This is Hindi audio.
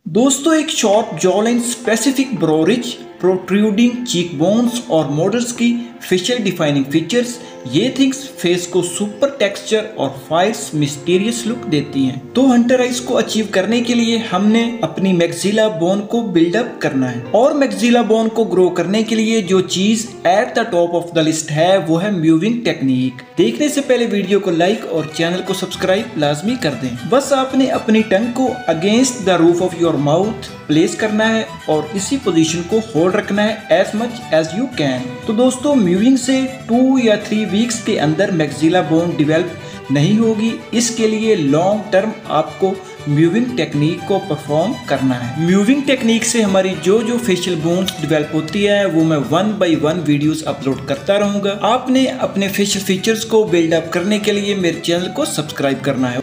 दोस्तों एक short jaw line specific brow ridge protruding cheek bones और मॉडल्स की फेशियल डिफाइनिंग फीचर्स ये थिंग्स फेस को सुपर टेक्सचर और फाइट्स मिस्टीरियस लुक देती हैं। तो हंटर आइज को अचीव करने के लिए हमने अपनी मैक्सिला बोन को बिल्डअप करना है और मैक्सिला बोन को ग्रो करने के लिए जो चीज at the top of the list है वो है मूविंग टेक्निक। देखने से पहले वीडियो को लाइक और चैनल को सब्सक्राइब लाजमी कर दें। बस आपने अपनी टंग को against the roof of your mouth place करना है और इसी पोजीशन को होल्ड रखना है as much as you can. तो दोस्तों मूविंग से 2 या 3 वीक्स के अंदर मैक्सिला बोन डेवलप नहीं होगी, इसके लिए लॉन्ग टर्म आपको मूविंग टेक्निक को परफॉर्म करना है। मूविंग टेक्निक से हमारी जो फेशियल बोन्स डेवलप होती है वो मैं 1 by 1 वीडियोस अपलोड करता रहूंगा। आपने अपने फेशियल फीचर्स को बिल्डअप करने के लिए मेरे चैनल को सब्सक्राइब करना है।